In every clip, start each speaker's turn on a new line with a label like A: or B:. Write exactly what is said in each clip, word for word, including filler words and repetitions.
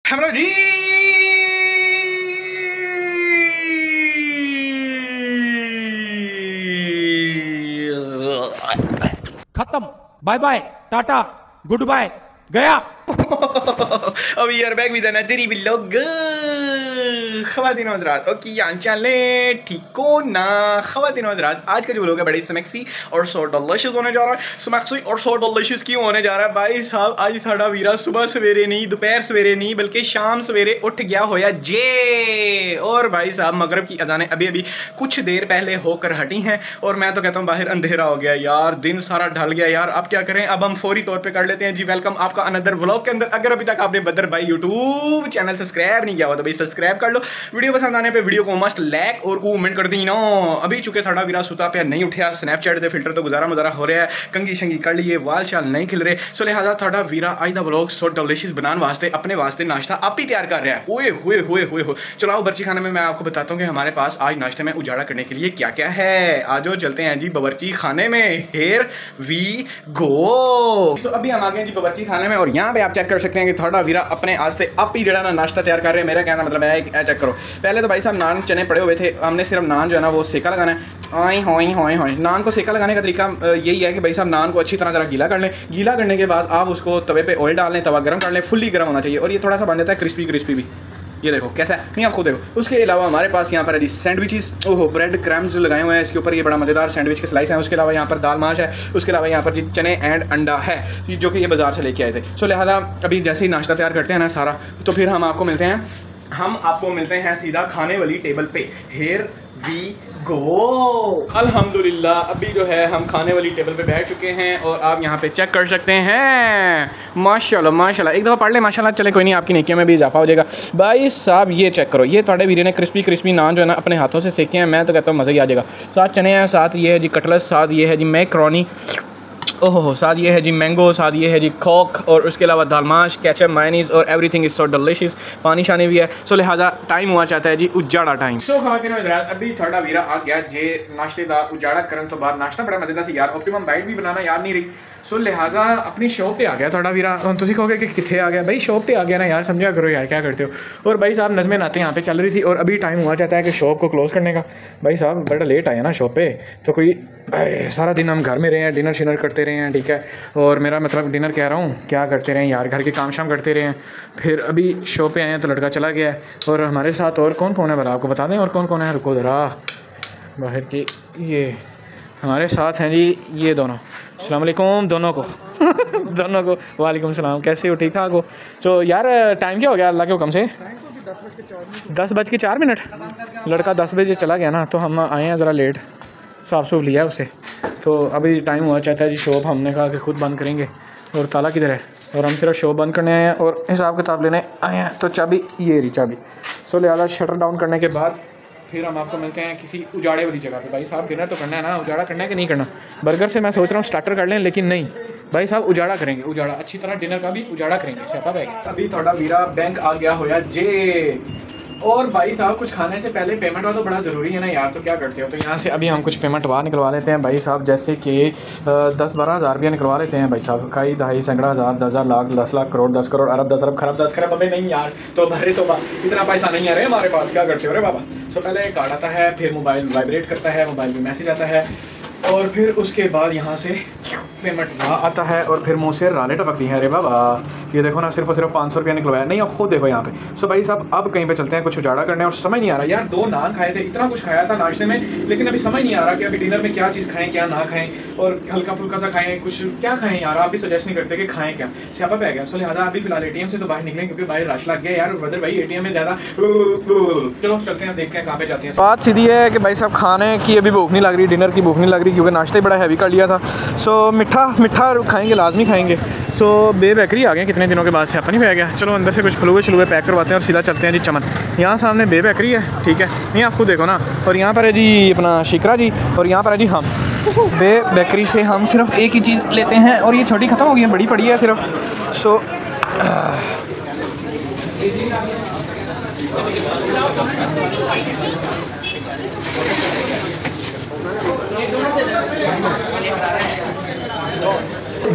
A: Hello जी।
B: खत्म, bye bye, tata, good bye, गया।
A: अभी यार बैक विद अनदर व्लॉग। ख़वातीन व हज़रात, ओके यहाँ चले ठीक हो ना। ख़वातीन व हज़रात, आज का जो व्लॉग है बड़ी स्मैक्सी और सो डिलीशियस होने जा रहा है। स्मैक्सी और सो डिलीशियस क्यों होने जा रहा है भाई साहब? आज साड़ा वीरा सुबह सवेरे नहीं, दोपहर सवेरे नहीं, बल्कि शाम सवेरे उठ गया होया जे। और भाई साहब मगरब की अजानें अभी अभी कुछ देर पहले होकर हटी हैं और मैं तो कहता हूँ बाहर अंधेरा हो गया यार, दिन सारा ढल गया यार। अब क्या करें, अब हम फौरी तौर पे कर लेते हैं जी वेलकम आपका अनदर व्लॉग के अंदर। अगर अभी तक आपने बदर भाई यूट्यूब चैनल सब्सक्राइब नहीं किया हुआ तो भाई सब्सक्राइब कर लो। वीडियो पसंद आने पे वीडियो को मस्ट लाइक और कमेंट कर दी ना। अभी चुके थोड़ा वीरा सुता पे नहीं उठा, स्नैपचैट के फिल्टर तो गुजारा मुजारा हो रहा है, कंगी शंगी कर लिए, वाल शाल नहीं खिल रहे। सो लिहाजा थोड़ा वीरा आज दा व्लॉग सो डिलीशियस बनाने वास्ते अपने वास्ते नाश्ता आप ही तैयार कर रहा है। ओए हुए हुए हुए हो। चलो आओ बर्ची खाने में मैं आपको बताता हूँ कि हमारे पास आज नाश्ते में उजाड़ा करने के लिए क्या क्या है। आज चलते हैं जी बावर्ची खाने में। Here we go. तो अभी हम आ गए जी बावर्ची खाने में और यहाँ पे आप चेक कर सकते हैं कि थोड़ा वीरा अपने आस्ते आप ही जड़ा ना नाश्ता तैयार कर रहे हैं। मेरा कहना मतलब है कि चेक करो, पहले तो भाई साहब नान चने पड़े हुए थे, हमने सिर्फ नान जो है ना वो सेका लगाना है। आई होई होई होई। नान को सेका लगाने का तरीका यही है कि भाई साहब नान को अच्छी तरह जरा गीला कर लें। गीला करने के बाद आप उसको तवे पे ऑयल डाल लें, तवा गर्म कर लें, फुल्ली गर्म होना चाहिए और ये थोड़ा सा बन जाता है क्रिस्पी क्रिस्पी भी। ये देखो कैसा है, नहीं आप खुद देखो। उसके अलावा हमारे पास यहाँ पर है जी सैंडविचेस। ओहो, ब्रेड क्रैम्स जो लगाए हुए हैं इसके ऊपर, ये बड़ा मज़ेदार सैंडविच के स्लाइस हैं। उसके अलावा यहाँ पर दाल माश है। उसके अलावा यहाँ पर जी चने एंड अंडा है जो कि ये बाज़ार से लेके आए थे। सो लिहाजा अभी जैसे ही नाश्ता तैयार करते हैं ना सारा, तो फिर हम आपको मिलते हैं हम आपको मिलते हैं सीधा खाने वाली टेबल पे। Here we go. अल्हम्दुलिल्लाह अभी जो है हम खाने वाली टेबल पे बैठ चुके हैं और आप यहाँ पे चेक कर सकते हैं। माशाल्लाह माशाल्लाह, एक दफ़ा पढ़ ले माशाल्लाह। चले कोई नहीं, आपकी नेकियों में भी इजाफा हो जाएगा। भाई साहब ये चेक करो, ये थोड़े वीरे ने क्रिस्पी क्रिस्पी नान जो है ना अपने हाथों से सेके हैं। मैं तो कहता हूँ मज़ा ही आ जाएगा। साथ चने हैं, साथ ये है जी कटलस, साथ ये है जी मैक्रोनी, ओहो, साथ ये है जी मैंगो, साथ ये है जी कोक और उसके अलावा दालमाश, केचप, मायोनीज़ और एवरीथिंग इज़ सो डिलीशियस। पानी शानी भी है। सो लिहाजा टाइम हुआ चाहता है जी उजाड़ा टाइम। सो ख़वातीन व हज़रात, अभी थोड़ा वीरा आ गया जे नाश्ते का उजाड़ा करन तो बाद नाश्ता बड़ा मज़ेदार सी यार। ऑप्टिमम डाइट भी बनाना याद नहीं रही। सो लिहाजा अपनी शॉप पे आ गया थोड़ा वीरा। तुम कहोगे कि कितने आ गया भाई, शॉप पे आ गया ना यार, समझा करो यार क्या करते हो। और भाई साहब नज़में नाते यहाँ पे चल रही थी और अभी टाइम हुआ चाहता है कि शॉप को क्लोज़ करने का। भाई साहब बड़ा लेट आया ना शॉप पे, तो कोई सारा दिन हम घर में रहे हैं, डिनर शिनर करते रहे हैं, ठीक है। और मेरा मतलब डिनर कह रहा हूँ, क्या करते रहे हैं यार, घर के काम शाम करते रहे हैं। फिर अभी शॉप पे आए हैं तो लड़का चला गया है। और हमारे साथ और कौन कौन है भला आपको बता दें, और कौन कौन है, रुको ज़रा बाहर की। ये हमारे साथ हैं जी ये दोनों, अस्सलाम वालेकुम दोनों को दोनों को वालेकुम सलाम, कैसे हो, ठीक ठाक हो। तो यार टाइम क्या हो गया अल्लाह के हुक्म से? दस बज के चार मिनट। लड़का दस बजे चला गया ना, तो हम आए हैं ज़रा लेट, साफ सूफ लिया उसे। तो अभी टाइम हुआ चाहता है जी शॉप, हमने कहा कि खुद बंद करेंगे। और ताला किधर है? और हम सिर्फ शॉप बंद करने आए हैं और हिसाब किताब लेने आए हैं। तो चाबी ये रही चाबी। सो लिहाजा शटर डाउन करने के बाद फिर हम आपको मिलते हैं किसी उजाड़े वाली जगह पे। भाई साहब डिनर तो करना है ना, उजाड़ा करना है कि नहीं करना? बर्गर से मैं सोच रहा हूँ स्टार्टर कर लें, लेकिन नहीं भाई साहब उजाड़ा करेंगे, उजाड़ा अच्छी तरह डिनर का भी उजाड़ा करेंगे। स्यापा बैग अभी थोड़ा वीरा बैंक आ गया होया जे। और भाई साहब कुछ खाने से पहले पेमेंट वाला तो बड़ा ज़रूरी है ना यार, तो क्या करते हो? तो यहाँ से अभी हम कुछ पेमेंट बाहर निकलवा लेते हैं भाई साहब, जैसे कि दस बारह हज़ार रुपया निकलवा लेते हैं भाई साहब। कई ढाई सैकड़ा हज़ार, दस हज़ार, लाख, दस लाख, करोड़, दस करोड़, अरब, दस अरब, खरब, दस खरब। अबे नहीं यार, तो भरे तो इतना पैसा नहीं आ रहा है हमारे पास, क्या करते हो रे बाबा। सो पहले एक कार्ड आता है, फिर मोबाइल वाइब्रेट करता है, मोबाइल में मैसेज आता है और फिर उसके बाद यहाँ से पेमेंट वहाँ आता है और फिर मुँह से राले टपकती हैं। अरे बाबा ये देखो ना, सिर्फ और सिर्फ पाँच सौ रुपया निकलवाया। नहीं अब खुद देखो यहाँ पे। सो भाई साहब अब कहीं पे चलते हैं, कुछ उजाड़ा करने। और समझ नहीं आ रहा यार, दो नान खाए थे, इतना कुछ खाया था नाश्ते में, लेकिन अभी समझ नहीं आ रहा कि अभी डिनर में क्या चीज़ खाएं क्या ना खाएं, और हल्का फुल्का सा खाएं, कुछ क्या खाएं यार। आप भी सजेस्ट नहीं करते कि खाएं क्या, स्यापा पे आ गया। सो लिहाजा अभी फिलहाल एटीएम से तो बाहर निकलें क्योंकि बाहर रश लग गया यार। ब्रदर भाई एटीएम में ज़्यादा, चलो चलते हैं, देखते हैं कहाँ पे जाते हैं। बात सीधी है कि भाई साहब खाने की अभी भूख नहीं लग रही, डिनर की भूख नहीं लग रही क्योंकि नाश्ते बड़ा हैवी कर लिया था। सो मिठा मिठा खाएंगे, लाजमी खाएंगे। सो बे बेकरी आ गए कितने दिनों के बाद से, अपनी पे आ गया। चलो अंदर से कुछ फलुए शलुए पैक करवाते हैं और सीधा चलते हैं जी चमन। यहाँ सामने बे बेकरी है, ठीक है, नहीं आप खुद देखो ना। और यहाँ पर है जी अपना शिकरा जी, और यहाँ पर है जी हम। बे बेकरी से हम सिर्फ एक ही चीज़ लेते हैं और ये छोटी ख़त्म हो गई है, बड़ी पड़ी है सिर्फ। सो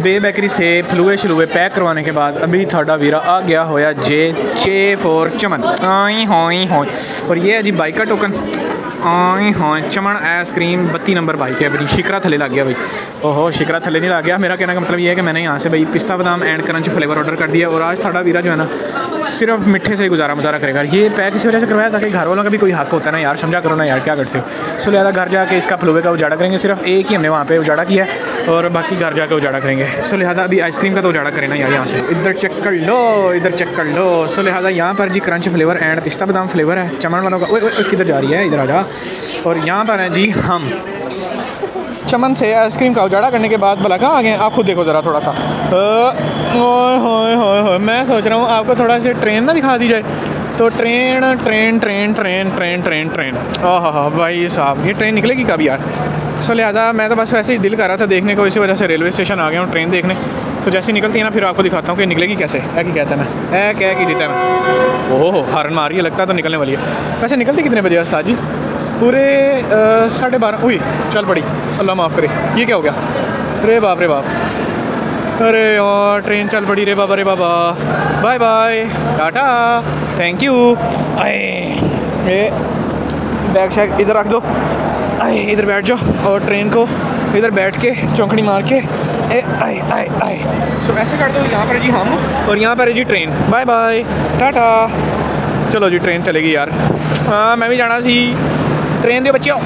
A: बे बेकरी से फलूए शलूए पैक करवाने के बाद अभी थाड़ा वीरा आ गया होया जे चे फॉर चमन आई होई होई। और ये है जी बाइक का टोकन आई हाँ चमन आइसक्रीम बत्ती नंबर बाइक है भाई। शिकरा थले लग गया भाई। ओहो शिकरा थले नहीं लग गया। मेरा कहने का मतलब ये है कि मैंने यहाँ से भाई पिस्ता बादाम एंड क्रंच फ्लेवर ऑर्डर कर दिया और आज थाड़ा वीरा जो है ना सिर्फ मिठे से ही गुजारा मुजारा करेगा। ये पैक इसी वजह से करवाया ताकि घर वालों का भी कोई हक होता है ना यार, समझा करो ना यार, क्या करते हो। सो लिहाजा घर जाके इसका फलूए का उजाड़ा करेंगे। सिर्फ एक ही हमने वहाँ पे उजाड़ा किया और बाकी घर जाके उजाड़ा करेंगे। सो लिहाजा अभी आइसक्रीम का तो उजाड़ा करें ना यार। यहाँ से इधर चेक कर लो, इधर चेक कर लो। सो लिहाजा यहाँ पर जी क्रंच फ्लेवर एंड पिस्ता बादाम फ्लेवर है चमन वालों का। ओए किधर जा रही है, इधर आ जा। और यहाँ पर है जी हम चमन से आइसक्रीम का उजाड़ा करने के बाद भला कहाँ आ गए आप खुद देखो ज़रा थोड़ा सा। ओए होए होए होए मैं सोच रहा हूँ आपको थोड़ा सा ट्रेन ना दिखा दी जाए। तो train train train train train train train oh हाँ भाई साहब ये ट्रेन निकलेगी कभी यार। सो लिहाजा मैं तो बस वैसे ही दिल कर रहा था देखने को, इसी वजह से रेलवे स्टेशन आ गया हूँ ट्रेन देखने। तो जैसे निकलती है ना फिर आपको दिखाता हूँ कि निकलेगी कैसे है कि कहता है ना है क्या की देता है। ओहो हॉर्न मार रही है, लगता है तो निकलने वाली है। वैसे निकलती कितने बजे आज जी? पूरे साढ़े बारह। हुई चल पड़ी, अल्लाह माफ़ करे। ये क्या हो गया? रे बाप रे बाप, अरे यार ट्रेन चल पड़ी रे बाबा रे बाबा। Bye bye tata thank you. आए ये बैग शैग इधर रख दो, आए इधर बैठ जाओ और ट्रेन को इधर बैठ के चौंकड़ी मार के ए आए आए आए। सो ऐसे कर दो। यहाँ पर जी हम और यहाँ पर है जी ट्रेन। Bye bye tata. चलो जी ट्रेन चलेगी यार। हाँ मैं भी जाना सी ट्रेन दे बच्चे।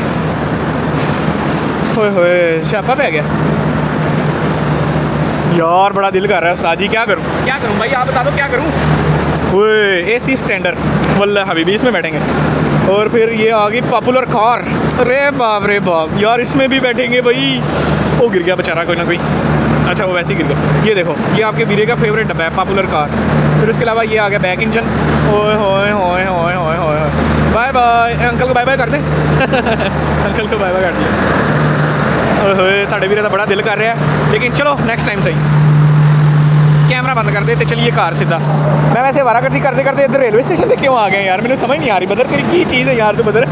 A: होए होए स्यापा पै गया यार, बड़ा दिल कर रहा है उस्ताद जी। क्या करूँ क्या करूँ भाई आप बता दो क्या करूँ। ओए एसी स्टैंडर्ड वल्ला हबीबी इसमें बैठेंगे। और फिर ये आ गई पॉपुलर कार। अरे बाप रे बाप यार इसमें भी बैठेंगे भाई। वो गिर गया बेचारा कोई ना कोई। अच्छा वो वैसे ही गिर गया। ये देखो ये आपके वीरे का फेवरेट डब्बा है पॉपुलर कार। फिर उसके अलावा ये आ गया बैक इंजन। ओए होए होए होए होए होए बाय बाय। अंकल को बाय बाय कर दे अंकल को बाय बाय कर दिया। ओए साढ़े वीरे का बड़ा दिल कर रहा है लेकिन चलो नेक्स्ट टाइम सही। कैमरा बंद कर दे तो चलिए कार सीधा। मैं वैसे वारा करती करते करते इधर रेलवे स्टेशन पे क्यों आ गए यार, मैंने समझ नहीं आ रही बदर तेरी की चीज़ है यार तो बदर।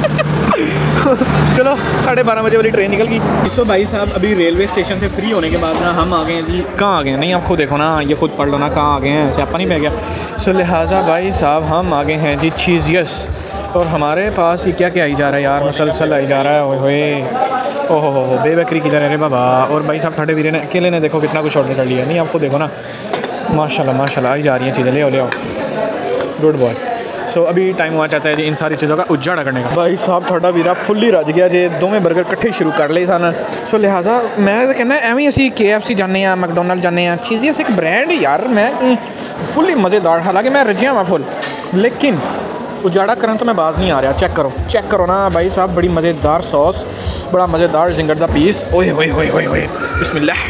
A: चलो साढ़े बारह बजे वाली ट्रेन निकल गई। सो भाई साहब अभी रेलवे स्टेशन से फ्री होने के बाद ना हम आ गए हैं जी। कहाँ आ गए हैं? नहीं आप खुद देखो ना, ये खुद पढ़ लो ना कहाँ आ गए हैं, स्यापा नहीं पै गया। सो लिहाजा भाई साहब हम आ गए हैं जी चीज़ियस। और हमारे पास ये क्या क्या आई जा रहा है यार, मुसलसल आई जा रहा है। ओए होए ओहो हो हो बे बकरी किधर है रे बाबा। और भाई साहब ठाडे वीरे ने अकेले ने देखो कितना कुछ ऑर्डर कर लिया। नहीं आपको देखो ना माशाल्लाह माशाल्लाह आई जा रही हैं चीज़ें। ले आओ ले आओ गुड बॉय। सो so, अभी टाइम हुआ चाहता है जी इन सारी चीज़ों का उजाड़ा करने का। भाई साहब थोड़ा वीरा फुल्ली रज गया जे दोवें बर्गर इकट्ठे शुरू कर ले सन। सो लिहाजा मैं तो कहना एवं असी के एफ सी जाने मैकडोनल्ड जाने चीज़ एक ब्रांड यार। मैं फुल्ली मज़ेदार, हालांकि मैं रजिया मैं फुल लेकिन उजाड़ा करन तो मैं बाज नहीं आ रहा। चेक करो चेक करो ना भाई साहब, बड़ी मज़ेदार सॉस, बड़ा मज़ेदार जिंगर दा पीस। ओए ओए ओए ओए ओए बिस्मिल्लाह।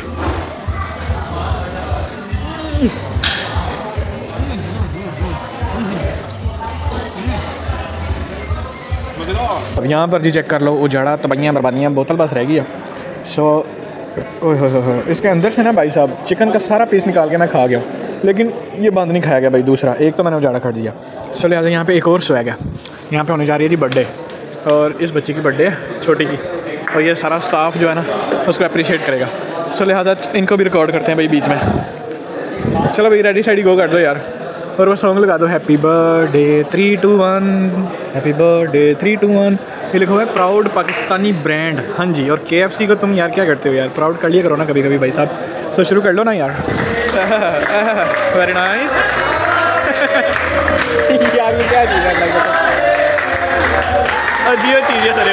A: अब यहाँ पर जी चेक कर लो उजाड़ा तबैयाँ बर्बादियाँ बोतल बस रह गई है। सो ओए हो हो इसके अंदर से ना भाई साहब चिकन का सारा पीस निकाल के मैं खा गया लेकिन ये बंद नहीं खाया गया भाई। दूसरा एक तो मैंने उजाड़ा कर दिया। सो लिहाजा यहाँ पे एक और स्वैग है। यहाँ पे होने जा रही है जी बर्थडे और इस बच्चे की बर्थडे है छोटी की और ये सारा स्टाफ जो है ना उसको अप्रिशिएट करेगा। सो लिहाजा इनको भी रिकॉर्ड करते हैं भाई बीच में। चलो भाई रेडी साइडी गो कर दो यार और वो सॉन्ग लगा दो happy birthday three two one happy birthday three two one. ये लिखा हुआ है प्राउड पाकिस्तानी ब्रांड। हाँ जी और के एफ सी को तुम यार क्या करते हो यार, प्राउड कर लिया करो ना कभी कभी भाई साहब। सो शुरू कर लो ना यार। वेरी नाइस यार ये क्या चीज़ है अजीब चीज़ है सर।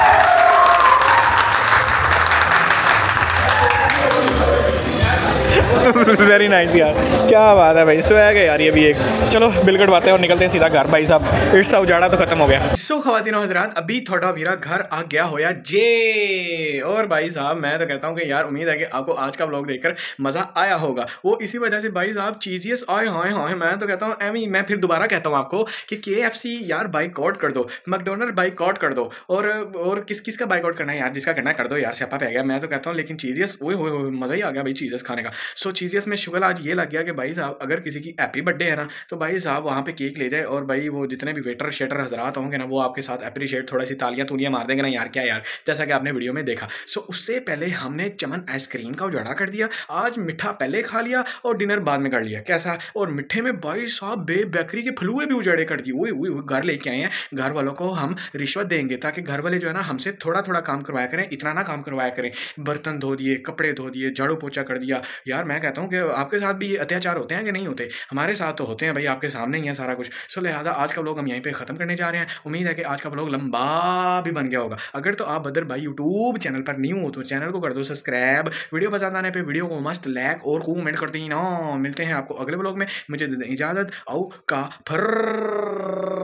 A: वेरी नाइस यार क्या बात है भाई। स्वैग है यार ये भी एक। चलो बिल कटवाते हैं और निकलते हैं सीधा घर भाई साहब। इट्स उजाड़ा तो खत्म हो गया। सो खवातीनो हज़रात अभी थोड़ा मेरा घर आ गया होया जे। और भाई साहब मैं तो कहता हूँ कि यार उम्मीद है कि आपको आज का व्लॉग देखकर मज़ा आया होगा। वो इसी वजह से भाई साहब चीज़ियस आए हाँ हाँ मैं तो कहता हूँ एवं मैं फिर दोबारा कहता हूँ आपको कि के एफ सी यार बाइकआउट कर दो, मैकडोनल्ड बाइकआउट कर दो और और किस किस का बाइकआउट करना है यार, जिसका करना है कर दो यार, स्यापा पै गया। मैं तो कहता हूँ लेकिन चीज़ियस ओए होए मज़ा ही आ गया भाई चीज़ियस खाने का। सो चीज़ियस इसमें शुगल आज ये लग गया कि भाई साहब अगर किसी की हैप्पी बर्थडे है ना तो भाई साहब वहाँ पे केक ले जाए और भाई वो जितने भी वेटर शेटर हजरात होंगे ना वो आपके साथ अप्रिशिएट थोड़ी सी तालियां तूलियां मार देंगे ना यार क्या यार, जैसा कि आपने वीडियो में देखा। सो उससे पहले हमने चमन आइसक्रीम का उजाड़ा कर दिया, आज मिठा पहले खा लिया और डिनर बाद में कर लिया कैसा। और मिठे में भाई साहब बे बेकरी के फलुए भी उजाड़े कर दिए। वही वही घर लेके आए हैं, घर वालों को हम रिश्वत देंगे ताकि घर वाले जो है ना हमसे थोड़ा थोड़ा काम करवाया करें, इतना ना काम करवाया करें। बर्तन धो दिए, कपड़े धो दिए, झाड़ू पोछा कर दिया। यार मैं कहता हूँ कि आपके साथ भी ये अत्याचार होते हैं कि नहीं होते? हमारे साथ तो होते हैं भाई, आपके सामने ही है सारा कुछ। सो लिहाजा आज का व्लॉग हम यहीं पे ख़त्म करने जा रहे हैं। उम्मीद है कि आज का व्लॉग लंबा भी बन गया होगा। अगर तो आप बदर भाई यूट्यूब चैनल पर न्यू हो तो चैनल को कर दो सब्सक्राइब, वीडियो पसंद आने पे वीडियो को मस्त लाइक और कमेंट कर देना। मिलते हैं आपको अगले व्लॉग में, मुझे दे दें इजाज़त। औ का फर।